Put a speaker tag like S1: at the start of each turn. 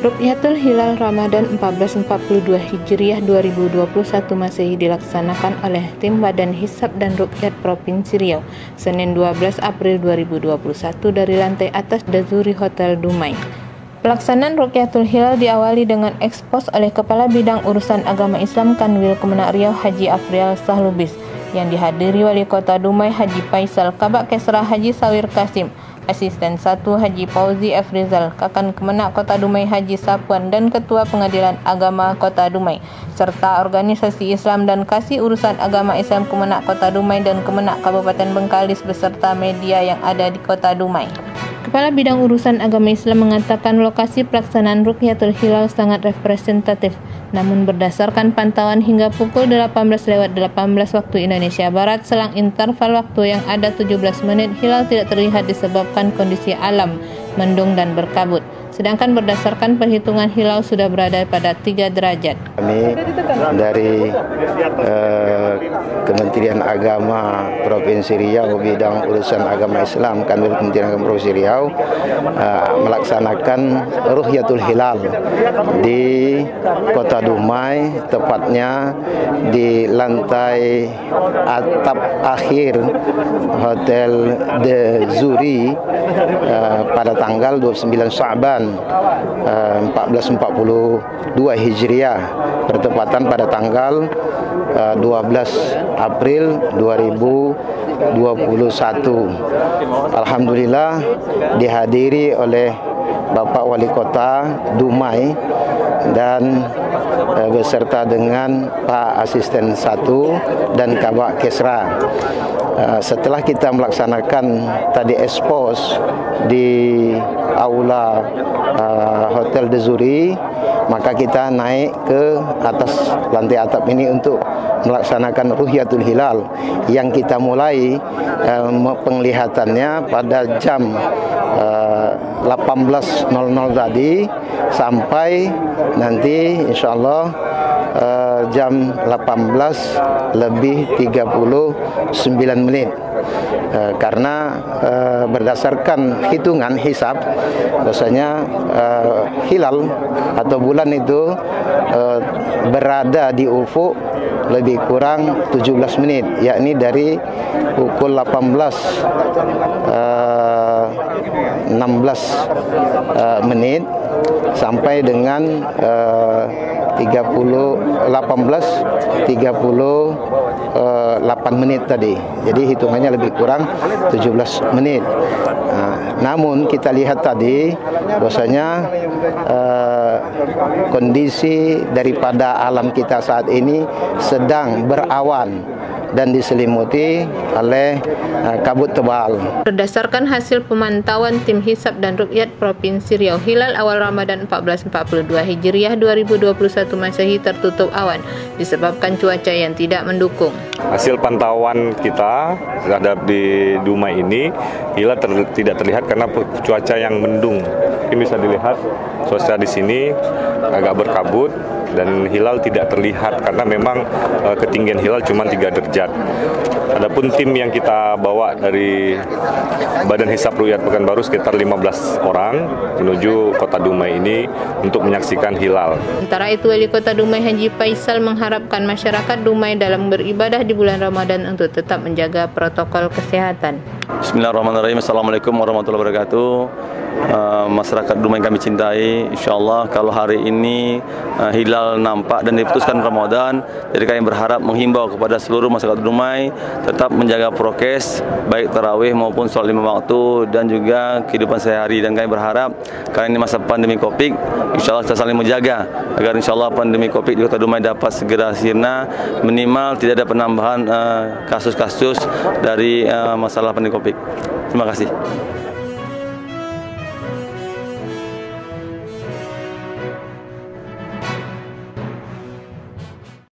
S1: Rukyatul Hilal Ramadan 1442 Hijriah 2021 Masehi dilaksanakan oleh tim Badan Hisab dan Ruqyat Provinsi Riau Senin 12 April 2021 dari lantai atas Dazuri Hotel Dumai. Pelaksanaan Rukyatul Hilal diawali dengan ekspos oleh Kepala Bidang Urusan Agama Islam Kanwil Kemenak Riau Haji Afrial Sahlubis yang dihadiri Wali Kota Dumai Haji Faisal, Kabak Kesra Haji Sawir Kasim, Asisten 1 Haji Fauzi F. Rizal, Kakan Kemenak Kota Dumai Haji Sapuan, dan Ketua Pengadilan Agama Kota Dumai, serta organisasi Islam dan Kasih Urusan Agama Islam Kemenak Kota Dumai dan Kemenak Kabupaten Bengkalis beserta media yang ada di Kota Dumai. Kepala Bidang Urusan Agama Islam mengatakan lokasi pelaksanaan Rukyatul Hilal sangat representatif, namun berdasarkan pantauan hingga pukul 18:18 waktu Indonesia Barat, selang interval waktu yang ada 17 menit, hilal tidak terlihat disebabkan kondisi alam, mendung dan berkabut. Sedangkan berdasarkan perhitungan hilal sudah berada pada 3 derajat.
S2: Kami dari Kementerian Agama Provinsi Riau, Bidang Urusan Agama Islam, Kanwil Kementerian Agama Provinsi Riau melaksanakan Rukyatul Hilal di Kota Dumai, tepatnya di lantai atap akhir Hotel Dazuri pada tanggal 29 Sya'ban 1442 Hijriah, bertepatan pada tanggal 12 April 2021. Alhamdulillah dihadiri oleh Bapak Wali Kota Dumai dan beserta dengan Pak Asisten 1 dan Kabak Kesra. Setelah kita melaksanakan tadi ekspos di aula Hotel Dazuri, maka kita naik ke atas lantai atap ini untuk melaksanakan Rukyatul Hilal yang kita mulai penglihatannya pada jam 18.00 tadi sampai nanti insyaallah jam 18:39 karena berdasarkan hitungan hisab bahwasanya hilal atau bulan itu berada di ufuk lebih kurang 17 menit, yakni dari pukul 18:16 menit sampai dengan 18:38 menit tadi. Jadi hitungannya lebih kurang 17 menit. Namun kita lihat tadi bahwasanya kondisi daripada alam kita saat ini sedang berawan dan diselimuti oleh kabut tebal.
S1: Berdasarkan hasil pemantauan tim Hisab dan Ruqyat Provinsi Riau, hilal awal Ramadan 1442 Hijriah 2021 Masehi tertutup awan disebabkan cuaca yang tidak mendukung.
S3: Hasil pantauan kita terhadap di Dumai ini, hilal tidak terlihat karena cuaca yang mendung. Ini bisa dilihat cuaca di sini agak berkabut dan hilal tidak terlihat karena memang ketinggian hilal cuma 3 derajat. Adapun tim yang kita bawa dari Badan Hisab Ruqyat Pekanbaru sekitar 15 orang menuju Kota Dumai ini untuk menyaksikan hilal. Sementara
S1: itu, Wali Kota Dumai Haji Faisal mengharapkan masyarakat Dumai dalam beribadah di bulan Ramadan untuk tetap menjaga protokol kesehatan.
S4: Bismillahirrahmanirrahim. Assalamualaikum warahmatullahi wabarakatuh. Masyarakat Dumai kami cintai, insyaallah kalau hari ini hilal nampak dan diputuskan Ramadan, jadi kami berharap menghimbau kepada seluruh masyarakat Dumai tetap menjaga prokes baik tarawih maupun sholat 5 waktu dan juga kehidupan sehari. Dan kami berharap karena ini masa pandemi Covid, insyaallah kita saling menjaga agar insyaallah pandemi Covid di Kota Dumai dapat segera sirna, minimal tidak ada penambahan kasus-kasus dari masalah pandemi Covid. Terima kasih.